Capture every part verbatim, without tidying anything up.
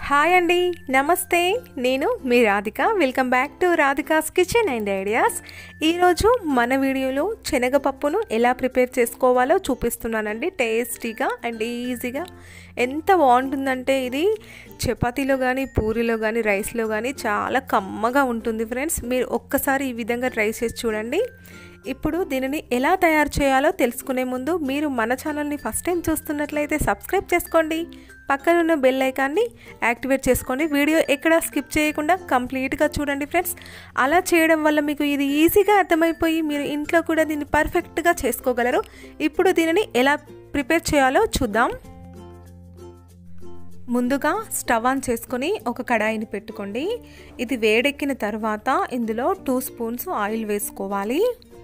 Hi అండి, నమస్తే. నేను మీ Radhika. Welcome back to Radhika's kitchen and ideas. ఈరోజు మన వీడియోలో శనగపప్పును ఎలా ప్రిపేర్ చేసుకోవాలో చూపిస్తున్నానండి. టేస్టీగా అండ్ ఈజీగా ఎంత బాగుంటుందంటే ఇది చపాతీలో కానీ పూరీలో కానీ రైస్లో కానీ చాలా కమ్మగా ఉంటుంది ఫ్రెండ్స్. మీరు ఒక్కసారి ఈ విధంగా ట్రై చేసి చూడండి. ఇప్పుడు దీనిని ఎలా తయారు చేయాలో తెలుసుకునే ముందు మీరు మన ఛానల్ని ఫస్ట్ టైం చూస్తున్నట్లయితే సబ్స్క్రైబ్ చేసుకోండి, పక్కన ఉన్న బెల్ ఐకాన్ని యాక్టివేట్ చేసుకోండి. వీడియో ఎక్కడ స్కిప్ చేయకుండా కంప్లీట్గా చూడండి ఫ్రెండ్స్. అలా చేయడం వల్ల మీకు ఇది ఈజీగా అర్థమైపోయి మీరు ఇంట్లో కూడా దీన్ని పర్ఫెక్ట్గా చేసుకోగలరు. ఇప్పుడు దీనిని ఎలా ప్రిపేర్ చేయాలో చూద్దాం. ముందుగా స్టవ్ ఆన్ చేసుకొని ఒక కడాయిని పెట్టుకోండి. ఇది వేడెక్కిన తర్వాత ఇందులో టూ స్పూన్స్ ఆయిల్ వేసుకోవాలి.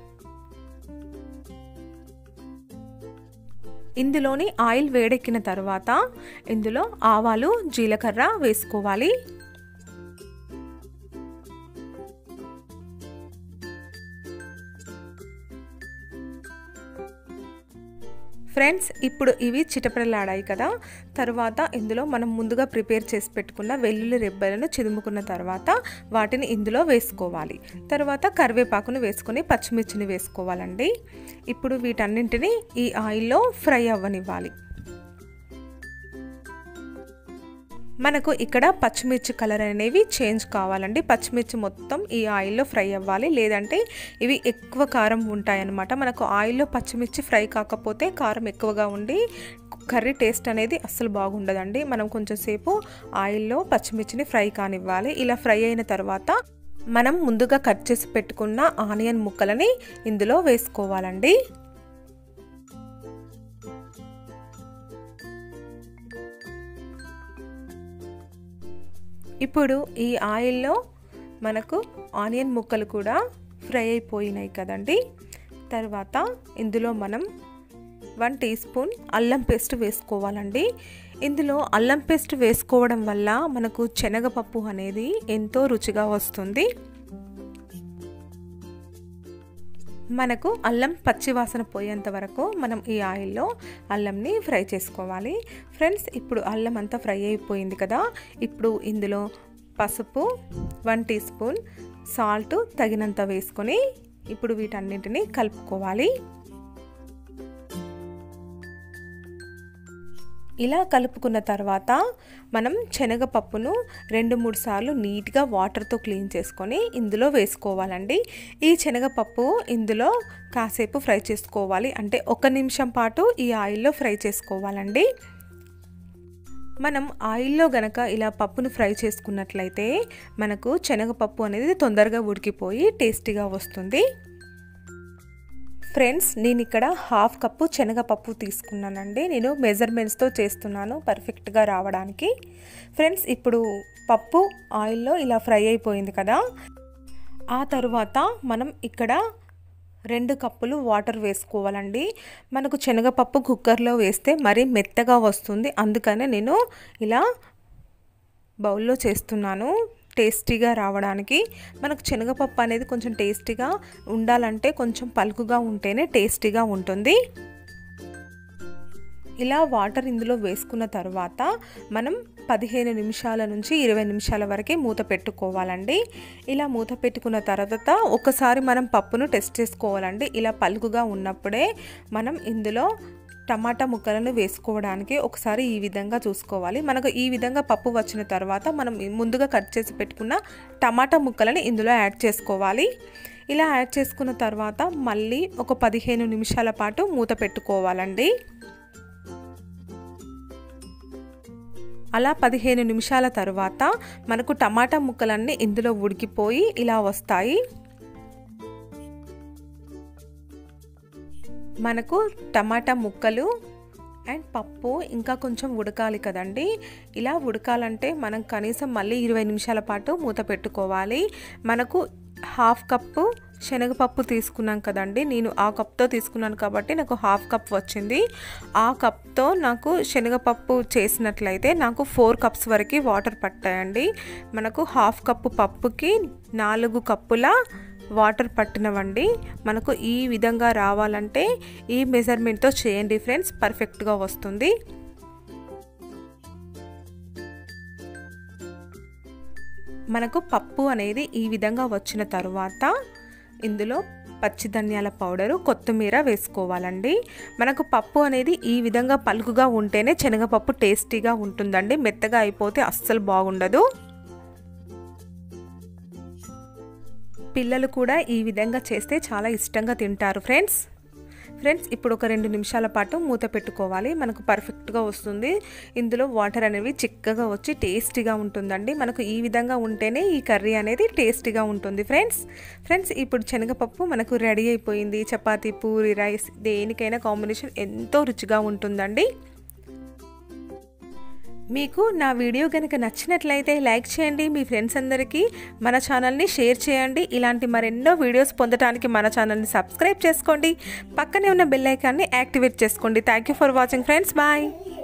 ఇందులోని ఆయిల్ వేడెక్కిన తర్వాత ఇందులో ఆవాలు జీలకర్ర వేసుకోవాలి. ఫ్రెండ్స్, ఇప్పుడు ఇవి చిటపటలాడాయి కదా. తర్వాత ఇందులో మనం ముందుగా ప్రిపేర్ చేసి పెట్టుకున్న వెల్లుల్లి రెబ్బలను చిదుముకున్న తర్వాత వాటిని ఇందులో వేసుకోవాలి. తర్వాత కరివేపాకును వేసుకొని పచ్చిమిర్చిని వేసుకోవాలండి. ఇప్పుడు వీటన్నింటినీ ఈ ఆయిల్లో ఫ్రై అవ్వనివ్వాలి. మనకు ఇక్కడ పచ్చిమిర్చి కలర్ అనేవి చేంజ్ కావాలండి. పచ్చిమిర్చి మొత్తం ఈ ఆయిల్లో ఫ్రై అవ్వాలి, లేదంటే ఇవి ఎక్కువ కారం ఉంటాయన్నమాట. మనకు ఆయిల్లో పచ్చిమిర్చి ఫ్రై కాకపోతే కారం ఎక్కువగా ఉండి కర్రీ టేస్ట్ అనేది అస్సలు బాగుండదండి. మనం కొంచెం సేపు ఆయిల్లో పచ్చిమిర్చిని ఫ్రై కానివ్వాలి. ఇలా ఫ్రై అయిన తర్వాత మనం ముందుగా కట్ చేసి పెట్టుకున్న ఆనియన్ ముక్కలని ఇందులో వేసుకోవాలండి. ఇప్పుడు ఈ ఆయిల్లో మనకు ఆనియన్ ముక్కలు కూడా ఫ్రై అయిపోయినాయి కదండి. తర్వాత ఇందులో మనం వన్ టీ స్పూన్ అల్లం పేస్ట్ వేసుకోవాలండి. ఇందులో అల్లం పేస్ట్ వేసుకోవడం వల్ల మనకు శనగపప్పు అనేది ఎంతో రుచిగా వస్తుంది. మనకు అల్లం పచ్చివాసన పోయేంత వరకు మనం ఈ ఆయిల్లో అల్లంని ఫ్రై చేసుకోవాలి. ఫ్రెండ్స్, ఇప్పుడు అల్లం అంతా ఫ్రై అయిపోయింది కదా. ఇప్పుడు ఇందులో పసుపు వన్ టీ స్పూన్, సాల్ట్ తగినంత వేసుకొని ఇప్పుడు వీటన్నింటినీ కలుపుకోవాలి. ఇలా కలుపుకున్న తర్వాత మనం శనగపప్పును రెండు మూడు సార్లు నీట్గా వాటర్తో క్లీన్ చేసుకొని ఇందులో వేసుకోవాలండి. ఈ శనగపప్పు ఇందులో కాసేపు ఫ్రై చేసుకోవాలి, అంటే ఒక నిమిషం పాటు ఈ ఆయిల్లో ఫ్రై చేసుకోవాలండి. మనం ఆయిల్లో గనక ఇలా పప్పును ఫ్రై చేసుకున్నట్లయితే మనకు శనగపప్పు అనేది తొందరగా ఉడికిపోయి టేస్టీగా వస్తుంది. ఫ్రెండ్స్, నేను ఇక్కడ హాఫ్ కప్పు శనగపప్పు తీసుకున్నానండి. నేను మెజర్మెంట్స్తో చేస్తున్నాను పర్ఫెక్ట్గా రావడానికి. ఫ్రెండ్స్, ఇప్పుడు పప్పు ఆయిల్లో ఇలా ఫ్రై అయిపోయింది కదా. ఆ తర్వాత మనం ఇక్కడ రెండు కప్పులు వాటర్ వేసుకోవాలండి. మనకు శనగపప్పు కుక్కర్లో వేస్తే మరీ మెత్తగా వస్తుంది, అందుకనే నేను ఇలా బౌల్లో చేస్తున్నాను టేస్టీగా రావడానికి. మనకు శనగపప్పు అనేది కొంచెం టేస్టీగా ఉండాలంటే కొంచెం పలుకుగా ఉంటేనే టేస్టీగా ఉంటుంది. ఇలా వాటర్ ఇందులో వేసుకున్న తర్వాత మనం పదిహేను నిమిషాల నుంచి ఇరవై నిమిషాల వరకు మూత పెట్టుకోవాలండి. ఇలా మూత పెట్టుకున్న తర్వాత ఒకసారి మనం పప్పును టెస్ట్ చేసుకోవాలండి. ఇలా పలుకుగా ఉన్నప్పుడే మనం ఇందులో టమాటా ముక్కలను వేసుకోవడానికి ఒకసారి ఈ విధంగా చూసుకోవాలి. మనకు ఈ విధంగా పప్పు వచ్చిన తర్వాత మనం ముందుగా కట్ చేసి పెట్టుకున్న టమాటా ముక్కలను ఇందులో యాడ్ చేసుకోవాలి. ఇలా యాడ్ చేసుకున్న తర్వాత మళ్ళీ ఒక పదిహేను నిమిషాల పాటు మూత పెట్టుకోవాలండి. అలా పదిహేను నిమిషాల తర్వాత మనకు టమాటా ముక్కలన్నీ ఇందులో ఉడికిపోయి ఇలా వస్తాయి. మనకు టమాటా ముక్కలు అండ్ పప్పు ఇంకా కొంచెం ఉడకాలి కదండి. ఇలా ఉడకాలంటే మనం కనీసం మళ్ళీ ఇరవై నిమిషాల పాటు మూత పెట్టుకోవాలి. మనకు హాఫ్ కప్పు శనగపప్పు తీసుకున్నాం కదండి. నేను ఆ కప్తో తీసుకున్నాను కాబట్టి నాకు హాఫ్ కప్ వచ్చింది. ఆ కప్తో నాకు శనగపప్పు చేసినట్లయితే నాకు ఫోర్ కప్స్ వరకు వాటర్ పట్టాయండి. మనకు హాఫ్ కప్పు పప్పుకి నాలుగు కప్పుల వాటర్ పట్టినవండి. మనకు ఈ విధంగా రావాలంటే ఈ మెజర్మెంట్తో చేయండి ఫ్రెండ్స్, పర్ఫెక్ట్గా వస్తుంది. మనకు పప్పు అనేది ఈ విధంగా వచ్చిన తర్వాత ఇందులో పచ్చి ధనియాల పౌడరు, కొత్తిమీర వేసుకోవాలండి. మనకు పప్పు అనేది ఈ విధంగా పలుకుగా ఉంటేనే శనగపప్పు టేస్టీగా ఉంటుందండి. మెత్తగా అయిపోతే అస్సలు బాగుండదు. పిల్లలు కూడా ఈ విధంగా చేస్తే చాలా ఇష్టంగా తింటారు ఫ్రెండ్స్. ఫ్రెండ్స్ ఇప్పుడు ఒక రెండు నిమిషాల పాటు మూత పెట్టుకోవాలి. మనకు పర్ఫెక్ట్గా వస్తుంది. ఇందులో వాటర్ అనేవి చిక్కగా వచ్చి టేస్టీగా ఉంటుందండి. మనకు ఈ విధంగా ఉంటేనే ఈ కర్రీ అనేది టేస్టీగా ఉంటుంది ఫ్రెండ్స్. ఫ్రెండ్స్ ఇప్పుడు శనగపప్పు మనకు రెడీ అయిపోయింది. చపాతీ, పూరి, రైస్ దేనికైనా కాంబినేషన్ ఎంతో రుచిగా ఉంటుందండి. మీకు నా వీడియో కనుక నచ్చినట్లయితే లైక్ చేయండి. మీ ఫ్రెండ్స్ అందరికీ మన ఛానల్ని షేర్ చేయండి. ఇలాంటి మరెన్నో వీడియోస్ పొందడానికి మన ఛానల్ని సబ్స్క్రైబ్ చేసుకోండి. పక్కనే ఉన్న బెల్ ఐకాన్ని యాక్టివేట్ చేసుకోండి. Thank you for watching friends. Bye.